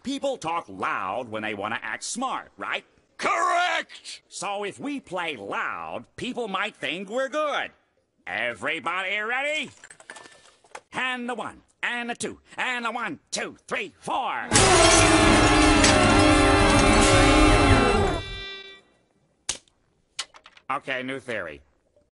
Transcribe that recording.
People talk loud when they want to act smart, right? Correct! So if we play loud, people might think we're good. Everybody ready? And the 1, and the 2, and the 1, 2, 3, 4. Okay, new theory.